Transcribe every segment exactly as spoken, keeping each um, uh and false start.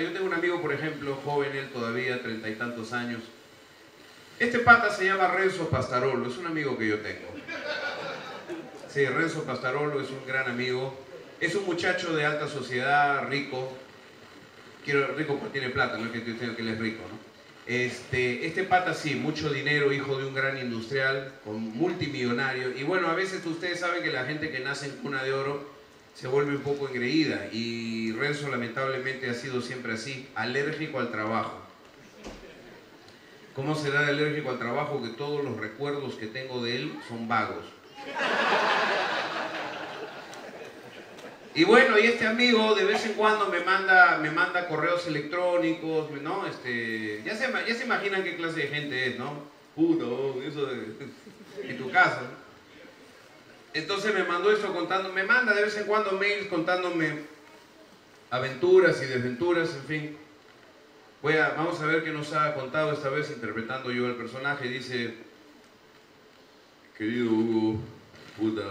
yo tengo un amigo, por ejemplo, joven, él todavía, treinta y tantos años. Este pata se llama Renzo Pastarolo, es un amigo que yo tengo. Sí, Renzo Pastarolo es un gran amigo. Es un muchacho de alta sociedad, rico. Quiero, rico porque tiene plata, no es que estoy diciendo que él es rico, ¿no? Este, este pata sí, mucho dinero, hijo de un gran industrial, con multimillonario. Y bueno, a veces ustedes saben que la gente que nace en cuna de oro se vuelve un poco engreída. Y Renzo lamentablemente ha sido siempre así, alérgico al trabajo. ¿Cómo será de alérgico al trabajo que todos los recuerdos que tengo de él son vagos? Y bueno, y este amigo de vez en cuando me manda, me manda correos electrónicos, ¿no? Este, ya, se, ya se imaginan qué clase de gente es, ¿no? Puto, eso de, en tu casa. Entonces me mandó eso contando, me manda de vez en cuando mails contándome aventuras y desventuras, en fin. Voy a, vamos a ver qué nos ha contado esta vez interpretando yo el personaje. Dice: querido Hugo, puta,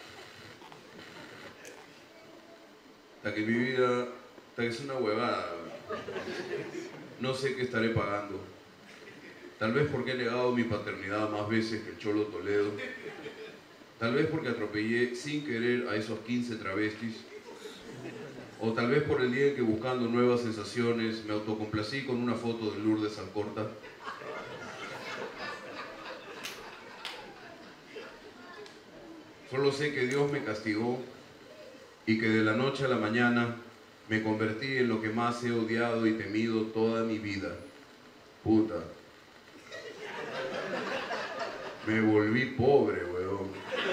hasta que mi vida, hasta que es una huevada, no sé qué estaré pagando. Tal vez porque he negado mi paternidad más veces que el Cholo Toledo. Tal vez porque atropellé sin querer a esos quince travestis. O tal vez por el día en que, buscando nuevas sensaciones, me autocomplací con una foto de Lourdes Alcorta. Solo sé que Dios me castigó y que de la noche a la mañana me convertí en lo que más he odiado y temido toda mi vida. Puta. Me volví pobre, weón.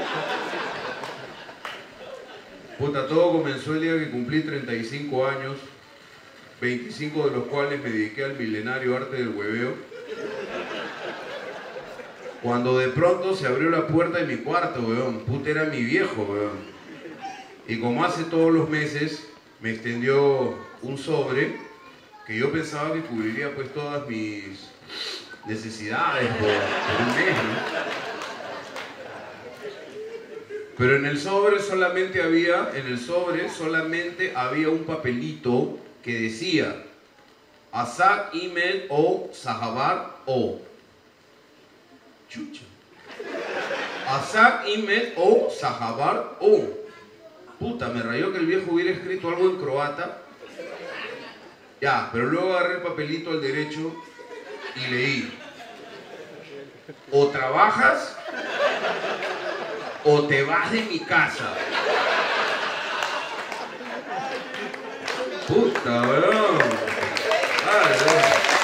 Puta, todo comenzó el día que cumplí treinta y cinco años, veinticinco de los cuales me dediqué al milenario arte del hueveo. Cuando de pronto se abrió la puerta de mi cuarto, weón. Puta, era mi viejo, weón. Y como hace todos los meses, me extendió un sobre que yo pensaba que cubriría pues todas mis necesidades por, por un mes, ¿no? Pero en el sobre solamente había, en el sobre solamente había un papelito que decía Asad Imed o Sahabar o. Chucha. Asad Imed o Sahabar o. Puta, me rayó que el viejo hubiera escrito algo en croata. Ya, pero luego agarré el papelito al derecho y leí: o trabajas o te vas de mi casa. Puta, weón. Ay, weón.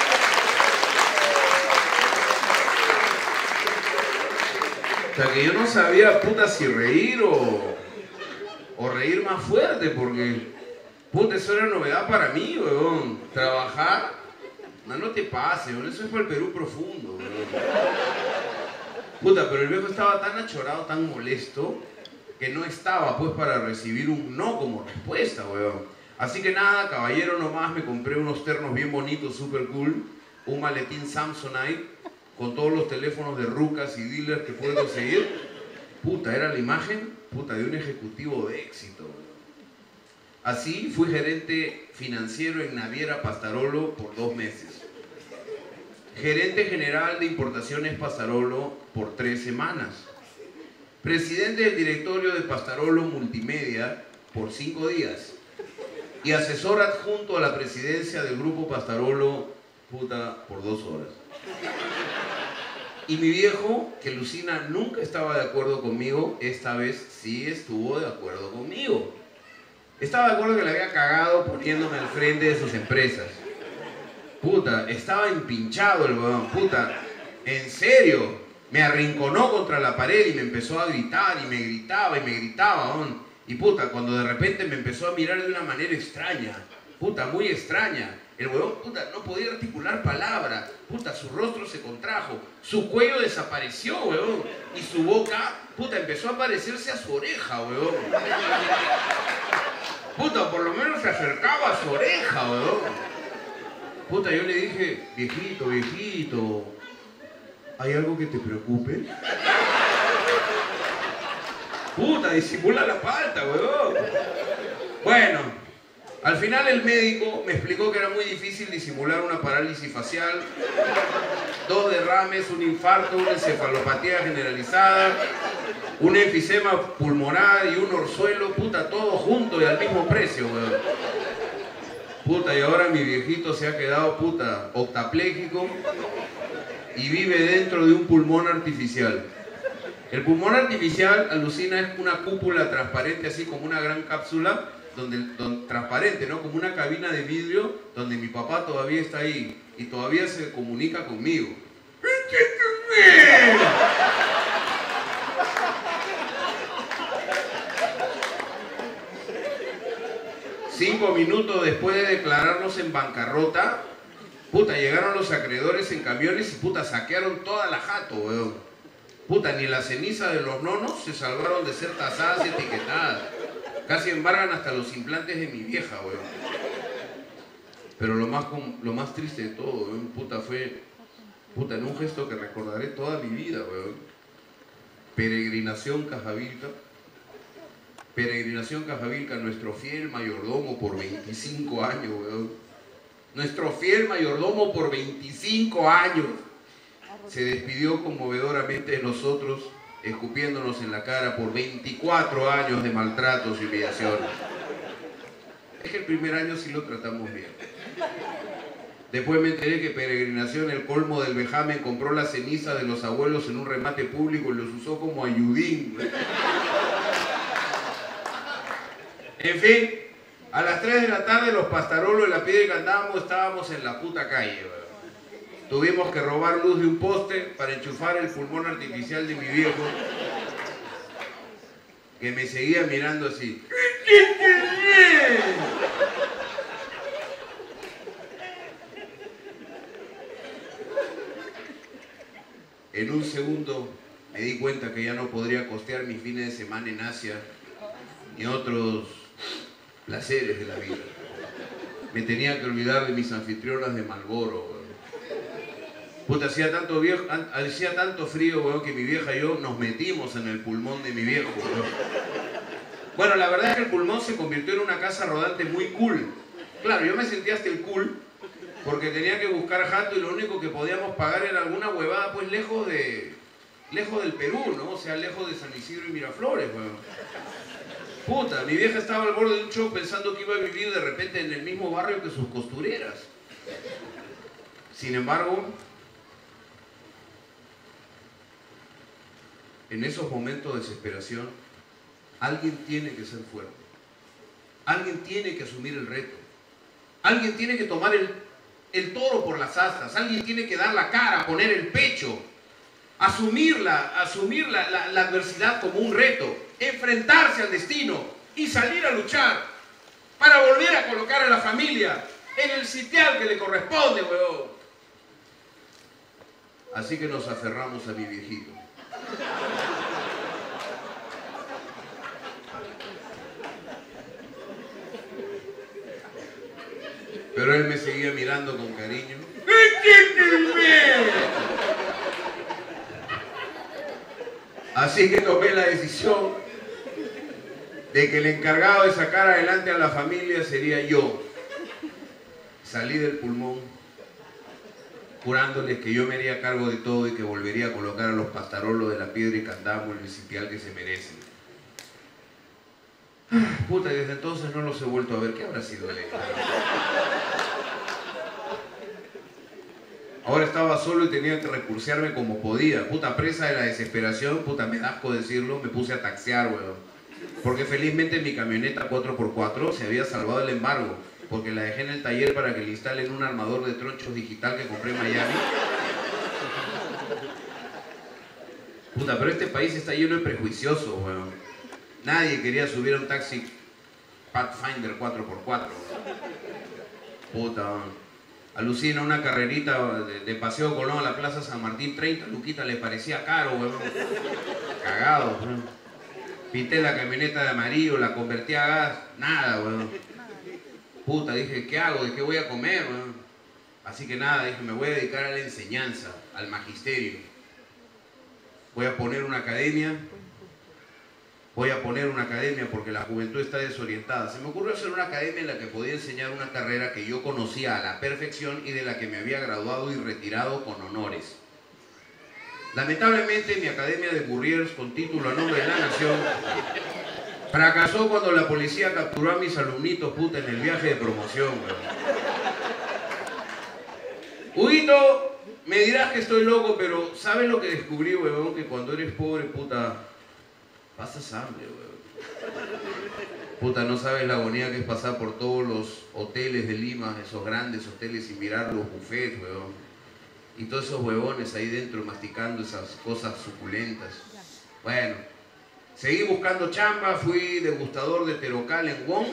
O sea que yo no sabía, puta, si reír o, o reír más fuerte, porque, puta, eso era novedad para mí, weón. Trabajar, no, no te pases, weón. Eso es para el Perú profundo, weón. Puta, pero el viejo estaba tan achorado, tan molesto, que no estaba pues para recibir un no como respuesta, weón. Así que nada, caballero, nomás me compré unos ternos bien bonitos, super cool, un maletín Samsonite, con todos los teléfonos de rucas y dealers que puedo conseguir. Puta, era la imagen, puta, de un ejecutivo de éxito, weón. Así fui gerente financiero en Naviera Pastarolo por dos meses. Gerente general de importaciones Pastarolo por tres semanas. Presidente del directorio de Pastarolo Multimedia por cinco días. Y asesor adjunto a la presidencia del grupo Pastarolo, puta, por dos horas. Y mi viejo, que Lucina nunca estaba de acuerdo conmigo, esta vez sí estuvo de acuerdo conmigo. Estaba de acuerdo que le había cagado poniéndome al frente de sus empresas. Puta, estaba empinchado el weón, puta, en serio, me arrinconó contra la pared y me empezó a gritar y me gritaba y me gritaba, weón. Y puta, cuando de repente me empezó a mirar de una manera extraña, puta, muy extraña, el weón, puta, no podía articular palabra, puta, su rostro se contrajo, su cuello desapareció, weón, y su boca, puta, empezó a parecerse a su oreja, weón. Puta, por lo menos se acercaba a su oreja, weón. Puta, yo le dije: viejito, viejito, ¿hay algo que te preocupe? Puta, disimula la falta, weón. Bueno, Al final el médico me explicó que era muy difícil disimular una parálisis facial, dos derrames, un infarto, una encefalopatía generalizada, un enfisema pulmonar y un orzuelo, puta, todo junto y al mismo precio, weón. Puta, y ahora mi viejito se ha quedado, puta, octapléjico y vive dentro de un pulmón artificial. El pulmón artificial, alucina, es una cúpula transparente, así como una gran cápsula, donde, donde, transparente, ¿no? Como una cabina de vidrio, donde mi papá todavía está ahí y todavía se comunica conmigo. Cinco minutos después de declararnos en bancarrota, puta, llegaron los acreedores en camiones y puta, saquearon toda la jato, weón. Puta, ni la ceniza de los nonos se salvaron de ser tasadas y etiquetadas. Casi embargan hasta los implantes de mi vieja, weón. Pero lo más, lo más triste de todo, weón, puta, fue, puta, en un gesto que recordaré toda mi vida, weón. Peregrinación Cajavilca. Peregrinación Cajavilca, nuestro fiel mayordomo por veinticinco años, weón. Nuestro fiel mayordomo por veinticinco años. Se despidió conmovedoramente de nosotros, escupiéndonos en la cara por veinticuatro años de maltratos y humillaciones. Es que el primer año sí lo tratamos bien. Después me enteré que Peregrinación, el colmo del vejamen, compró la ceniza de los abuelos en un remate público y los usó como ayudín. En fin, a las tres de la tarde los pastarolos de la piedra que andábamos estábamos en la puta calle, ¿verdad? Tuvimos que robar luz de un poste para enchufar el pulmón artificial de mi viejo, que me seguía mirando así. En un segundo me di cuenta que ya no podría costear mis fines de semana en Asia ni otros placeres de la vida. Me tenía que olvidar de mis anfitrionas de Marlboro. Puta, hacía tanto, viejo, hacía tanto frío, weón, que mi vieja y yo nos metimos en el pulmón de mi viejo, weón. Bueno, la verdad es que el pulmón se convirtió en una casa rodante muy cool. Claro, yo me sentía hasta el cool, porque tenía que buscar jato y lo único que podíamos pagar era alguna huevada, pues, lejos de... lejos del Perú, ¿no? O sea, lejos de San Isidro y Miraflores, weón. Puta, mi vieja estaba al borde de un show pensando que iba a vivir de repente en el mismo barrio que sus costureras. Sin embargo, en esos momentos de desesperación, alguien tiene que ser fuerte. Alguien tiene que asumir el reto. Alguien tiene que tomar el, el toro por las astas. Alguien tiene que dar la cara, poner el pecho. Asumirla, asumir la, la, la adversidad como un reto. Enfrentarse al destino y salir a luchar para volver a colocar a la familia en el sitial que le corresponde, weón. Así que nos aferramos a mi viejito. Pero él me seguía mirando con cariño. Así que tomé la decisión de que el encargado de sacar adelante a la familia sería yo. Salí del pulmón jurándoles que yo me haría cargo de todo y que volvería a colocar a los pastarolos de la piedra y candamo en el sitial que se merecen. Puta, y desde entonces no los he vuelto a ver. ¿Qué habrá sido de él? Ahora estaba solo y tenía que recursearme como podía. Puta, presa de la desesperación, puta, me da asco decirlo, me puse a taxiar, weón. Porque felizmente mi camioneta cuatro por cuatro se había salvado el embargo, porque la dejé en el taller para que le instalen un armador de tronchos digital que compré en Miami. Puta, pero este país está lleno de prejuiciosos, weón. Nadie quería subir a un taxi Pathfinder cuatro por cuatro. Puta, weón. Alucina, una carrerita de, de Paseo Colón a la Plaza San Martín, treinta luquitas le parecía caro, weón. Cagado, weón. Pinté la camioneta de amarillo, la convertí a gas, nada, weón. Puta, dije, ¿qué hago? ¿De qué voy a comer, weón? Así que nada, dije, me voy a dedicar a la enseñanza, al magisterio. Voy a poner una academia voy a poner una academia porque la juventud está desorientada. Se me ocurrió hacer una academia en la que podía enseñar una carrera que yo conocía a la perfección y de la que me había graduado y retirado con honores. Lamentablemente, mi academia de couriers con título a nombre de la nación fracasó cuando la policía capturó a mis alumnitos, puta, en el viaje de promoción, weón. Huguito, me dirás que estoy loco, pero ¿sabes lo que descubrí, weón? Que cuando eres pobre, puta, pasas hambre, weón. Puta, no sabes la agonía que es pasar por todos los hoteles de Lima, esos grandes hoteles, y mirar los buffets, weón. Y todos esos huevones ahí dentro masticando esas cosas suculentas. Bueno, seguí buscando chamba, fui degustador de Terocal en Wong.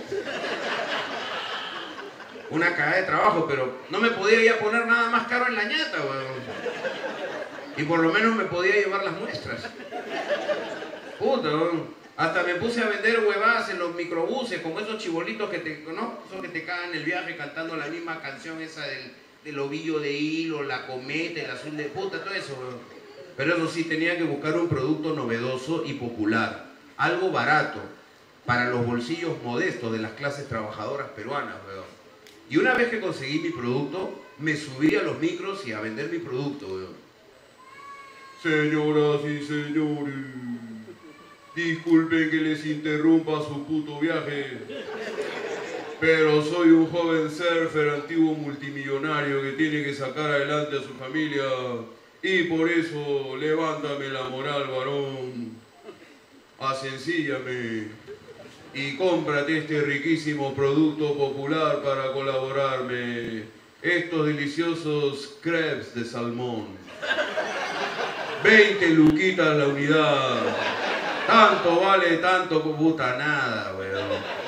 Una cagada de trabajo, pero no me podía ya poner nada más caro en la ñata, weón. Y por lo menos me podía llevar las muestras. Puta, weón. Hasta me puse a vender huevadas en los microbuses, como esos chibolitos que te, ¿no? Esos que te cagan el viaje cantando la misma canción esa del... del ovillo de hilo, la cometa, el azul de puta, todo eso, weón. Pero eso sí, tenía que buscar un producto novedoso y popular, algo barato, para los bolsillos modestos de las clases trabajadoras peruanas, weón. Y una vez que conseguí mi producto, me subí a los micros y a vender mi producto, weón. Señoras y señores, disculpen que les interrumpa su puto viaje, pero soy un joven surfer antiguo multimillonario que tiene que sacar adelante a su familia y por eso levántame la moral, varón. Asencíllame y cómprate este riquísimo producto popular para colaborarme. Estos deliciosos crepes de salmón. veinte luquitas la unidad. Tanto vale, tanto, puta, nada, weón.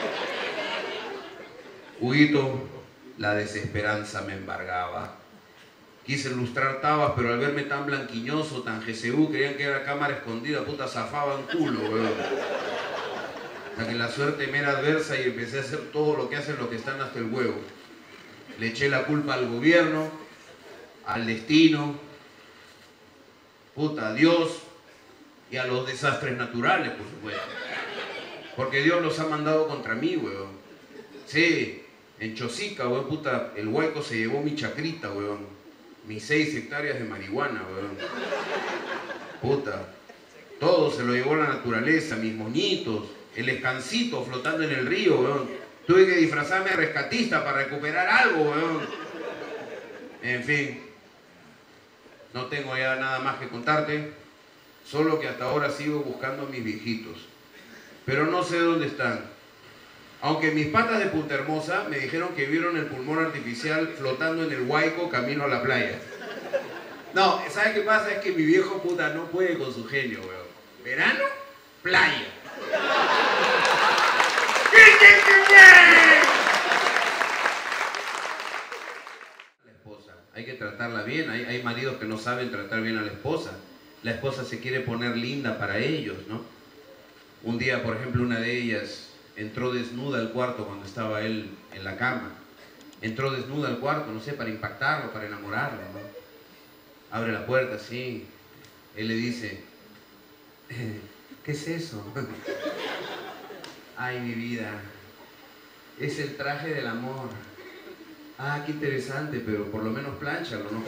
Huguito, la desesperanza me embargaba. Quise lustrar tabas, pero al verme tan blanquiñoso, tan G C U, creían que era cámara escondida, puta, zafaban culo, weón. Hasta que la suerte me era adversa y empecé a hacer todo lo que hacen los que están hasta el huevo. Le eché la culpa al gobierno, al destino, puta, a Dios y a los desastres naturales, por supuesto. Porque Dios los ha mandado contra mí, weón. Sí. En Chosica, weón, puta, el hueco se llevó mi chacrita, weón. Mis seis hectáreas de marihuana, weón. Puta. Todo se lo llevó la naturaleza, mis moñitos, el escancito flotando en el río, weón. Tuve que disfrazarme de rescatista para recuperar algo, weón. En fin. No tengo ya nada más que contarte. Solo que hasta ahora sigo buscando a mis viejitos. Pero no sé dónde están. Aunque mis patas de Punta Hermosa me dijeron que vieron el pulmón artificial flotando en el Huayco camino a la playa. No, ¿sabes qué pasa? Es que mi viejo puta no puede con su genio, weón. Verano, playa. La esposa, hay que tratarla bien. Hay, hay maridos que no saben tratar bien a la esposa. La esposa se quiere poner linda para ellos, ¿no? Un día, por ejemplo, una de ellas entró desnuda al cuarto cuando estaba él en la cama. Entró desnuda al cuarto, no sé, para impactarlo, para enamorarlo, ¿no? Abre la puerta, sí. Él le dice, ¿qué es eso? Ay, mi vida, es el traje del amor. Ah, qué interesante, pero por lo menos plánchalo, ¿no?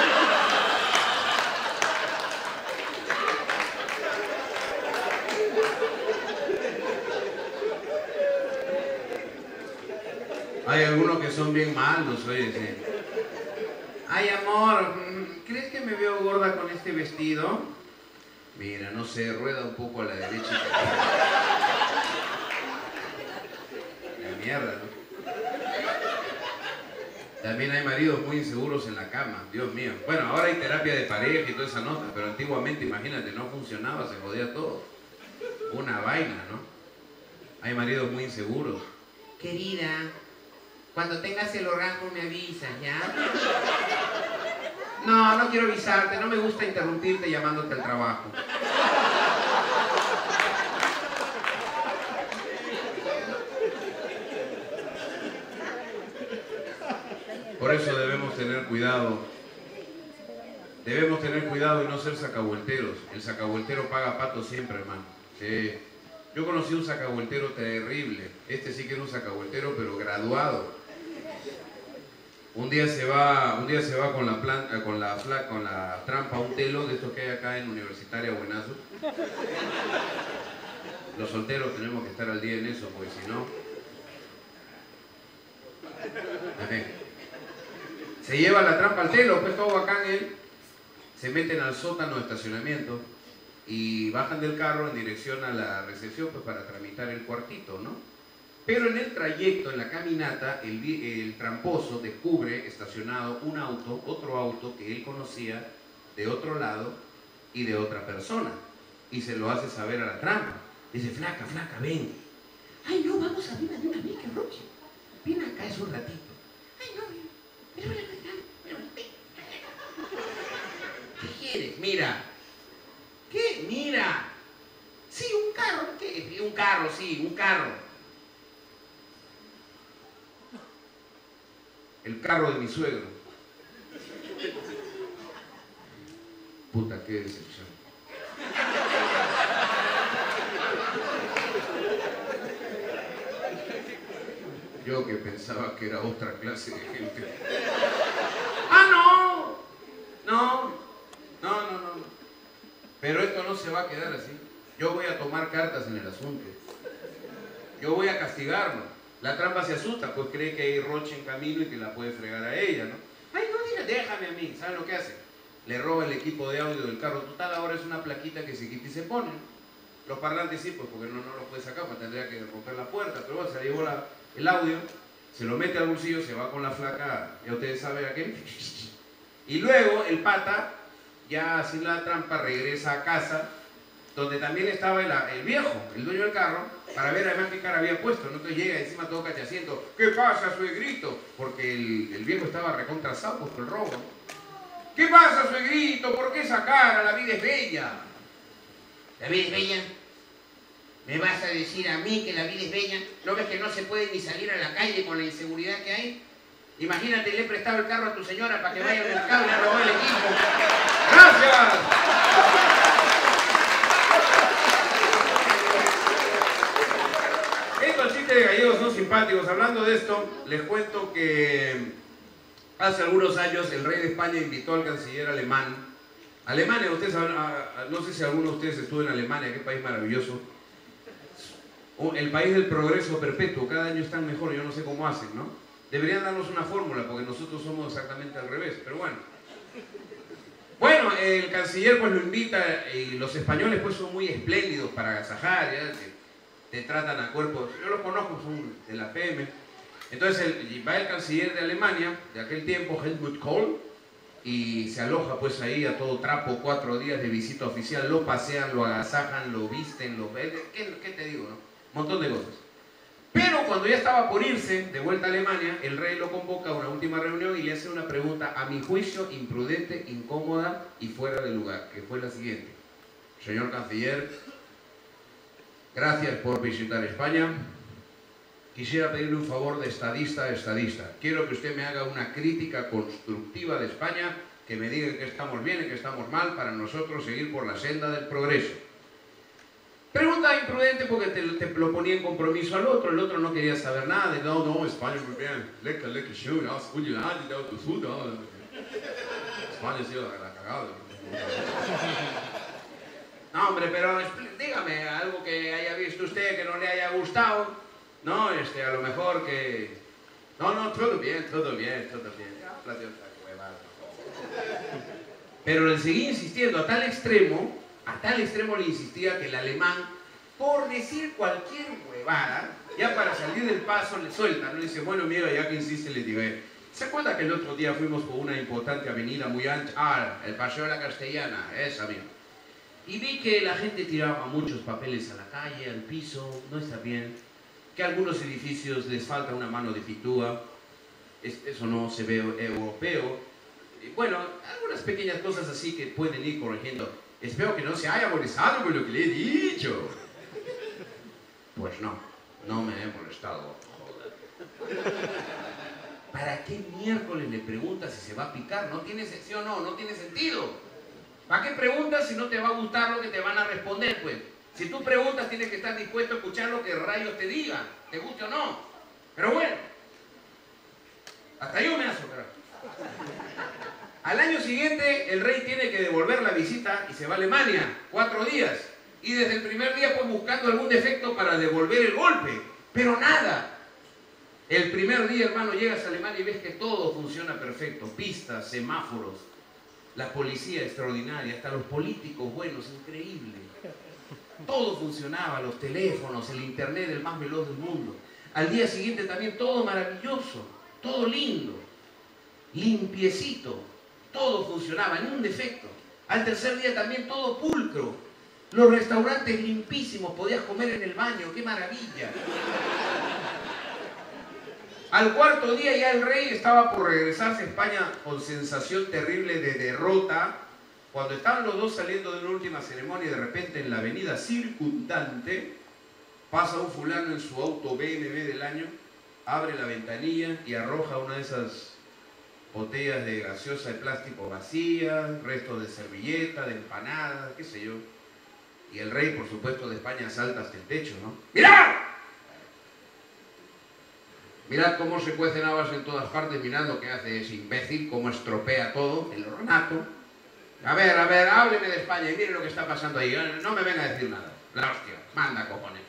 Hay algunos que son bien malos, oye, sí. Ay, amor, ¿crees que me veo gorda con este vestido? Mira, no sé, rueda un poco a la derecha. La mierda, ¿no? También hay maridos muy inseguros en la cama, Dios mío. Bueno, ahora hay terapia de pareja y toda esa nota, pero antiguamente, imagínate, no funcionaba, se jodía todo. Una vaina, ¿no? Hay maridos muy inseguros. Querida, cuando tengas el orgasmo me avisas, ¿ya? No, no quiero avisarte, no me gusta interrumpirte llamándote al trabajo. Por eso debemos tener cuidado. Debemos tener cuidado y no ser sacavuelteros. El sacavueltero paga pato siempre, hermano. Sí. Yo conocí un sacavueltero terrible. Este sí que era un sacavueltero, pero graduado. Un día se va, un día se va con la planta, con la fla, con la trampa a un telo de estos que hay acá en Universitaria Buenazo. Los solteros tenemos que estar al día en eso, porque si no. Okay. Se lleva la trampa al telo, pues todo bacán él. Se meten al sótano de estacionamiento y bajan del carro en dirección a la recepción pues para tramitar el cuartito, ¿no? Pero en el trayecto, en la caminata, el, el tramposo descubre estacionado un auto, otro auto que él conocía de otro lado y de otra persona. Y se lo hace saber a la trampa. Dice, flaca, flaca, ven. Ay, no, vamos arriba de una amiga, Roche. Ven acá, es un ratito. Ay, no, mira, mira, mira, mira. ¿Qué quieres? Mira. ¿Qué? Mira. Sí, un carro. ¿Qué? Un carro, sí, un carro. El carro de mi suegro. Puta, qué decepción. Yo que pensaba que era otra clase de gente. ¡Ah, no! No, no, no, no. Pero esto no se va a quedar así. Yo voy a tomar cartas en el asunto. Yo voy a castigarlo. La trampa se asusta, pues cree que hay Roche en camino y que la puede fregar a ella, ¿no? Ay, no, diga, déjame a mí. ¿Saben lo que hace? Le roba el equipo de audio del carro total. Ahora es una plaquita que se quita y se pone. Los parlantes sí, pues porque no, no lo puede sacar, pues tendría que romper la puerta. Pero bueno, se llevó la, el audio, se lo mete al bolsillo, se va con la flaca, ya ustedes saben a qué. Y luego el pata, ya sin la trampa, regresa a casa, donde también estaba el, el viejo, el dueño del carro, para ver además qué cara había puesto, ¿no? Entonces llega encima todo cachaciento, ¿qué pasa, suegrito? Porque el, el viejo estaba recontrasado pues, por el robo. ¿Qué pasa, suegrito? ¿Por qué esa cara? La vida es bella. ¿La vida es bella? ¿Me vas a decir a mí que la vida es bella? ¿No ves que no se puede ni salir a la calle con la inseguridad que hay? Imagínate, le he prestado el carro a tu señora para que vaya al mercado y le robó el equipo. ¡Gracias! Estos chistes de gallegos son simpáticos. Hablando de esto, les cuento que hace algunos años el rey de España invitó al canciller alemán. Alemania, ustedes saben, no sé si alguno de ustedes estuvo en Alemania, qué país maravilloso. El país del progreso perpetuo, cada año están mejor, yo no sé cómo hacen, ¿no? Deberían darnos una fórmula, porque nosotros somos exactamente al revés, pero bueno. Bueno, el canciller pues lo invita, y los españoles pues son muy espléndidos para agasajar, ya, te, te tratan a cuerpos, yo los conozco, son de la P M. Entonces el, va el canciller de Alemania, de aquel tiempo, Helmut Kohl, y se aloja pues ahí a todo trapo, cuatro días de visita oficial, lo pasean, lo agasajan, lo visten, lo... ¿Qué, qué te digo, no? Un montón de cosas. Pero cuando ya estaba por irse de vuelta a Alemania, el rey lo convoca a una última reunión y le hace una pregunta, a mi juicio, imprudente, incómoda y fuera de lugar, que fue la siguiente. Señor canciller, gracias por visitar España. Quisiera pedirle un favor de estadista a estadista. Quiero que usted me haga una crítica constructiva de España, que me diga que estamos bien y que estamos mal, para nosotros seguir por la senda del progreso. Pregunta imprudente porque te, te lo ponía en compromiso al otro. El otro no quería saber nada. De, no, no, España muy bien. Lecker, lecker, schön. España ha sido la cagada. No, hombre, pero dígame algo que haya visto usted que no le haya gustado. No, este, a lo mejor que... No, no, todo bien, todo bien, todo bien. Pero le seguía insistiendo a tal extremo... A tal extremo le insistía que el alemán, por decir cualquier huevada, ya para salir del paso le suelta, ¿no? Le dice, bueno, mira, ya que insiste, le digo, ¿se acuerda que el otro día fuimos por una importante avenida muy ancha? Ah, el Paseo de la Castellana, esa misma. Y vi que la gente tiraba muchos papeles a la calle, al piso, no está bien. Que a algunos edificios les falta una mano de pitúa, eso no se ve europeo. Y bueno, algunas pequeñas cosas así que pueden ir corrigiendo. Espero que no se haya molestado con lo que le he dicho. Pues no, no me he molestado. Joder. ¿Para qué miércoles le preguntas si se va a picar? No tiene sí o no, no tiene sentido. ¿Para qué preguntas si no te va a gustar lo que te van a responder, pues? Si tú preguntas, tienes que estar dispuesto a escuchar lo que rayos te digan, te guste o no. Pero bueno, hasta yo me aso, carajo. Al año siguiente, el rey tiene que devolver la visita y se va a Alemania, cuatro días. Y desde el primer día, pues buscando algún defecto para devolver el golpe. Pero nada. El primer día, hermano, llegas a Alemania y ves que todo funciona perfecto. Pistas, semáforos, la policía extraordinaria, hasta los políticos buenos, increíble. Todo funcionaba, los teléfonos, el internet, el más veloz del mundo. Al día siguiente también todo maravilloso, todo lindo, limpiecito, todo funcionaba, ni un defecto. Al tercer día también todo pulcro, los restaurantes limpísimos, podías comer en el baño, qué maravilla. Al cuarto día ya el rey estaba por regresarse a España con sensación terrible de derrota. Cuando estaban los dos saliendo de una última ceremonia, de repente en la avenida circundante, pasa un fulano en su auto B M W del año, abre la ventanilla y arroja una de esas botellas de gaseosa de plástico vacías, restos de servilleta, de empanadas, qué sé yo. Y el rey, por supuesto, de España salta hasta el techo, ¿no? ¡Mirad! Mirad cómo se cuecen habas en todas partes, mirad lo que hace ese imbécil, cómo estropea todo, el ornato. A ver, a ver, hábleme de España y mire lo que está pasando ahí. No me venga a decir nada. La hostia, manda cojones.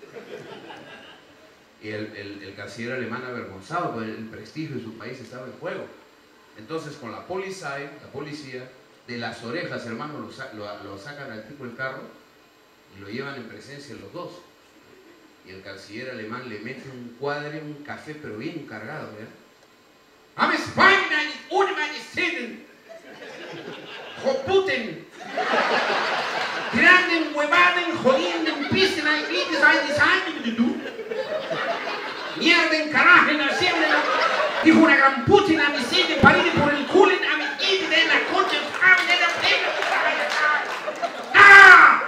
Y el, el, el canciller alemán avergonzado, porque el prestigio de su país estaba en juego. Entonces con la policía, la policía, de las orejas, hermano, lo, lo, lo sacan al tipo del carro y lo llevan en presencia los dos. Y el canciller alemán le mete un cuadre, un café, pero bien cargado, ¿verdad? ¡Am España y un maniciden! ¡Joputen! ¡Granden, huevaden, jodienden, pisen, hay grites, hay design, tú! ¡Mierden, carajen, hacienden! Dijo una gran putin a mi sede, paride por el culen, a mi id de la concha, a mi de la pena. ¡Ah!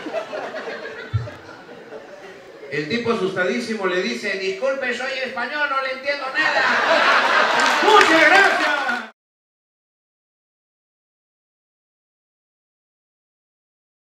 El tipo asustadísimo le dice, disculpe, soy español, no le entiendo nada. ¡Muchas gracias!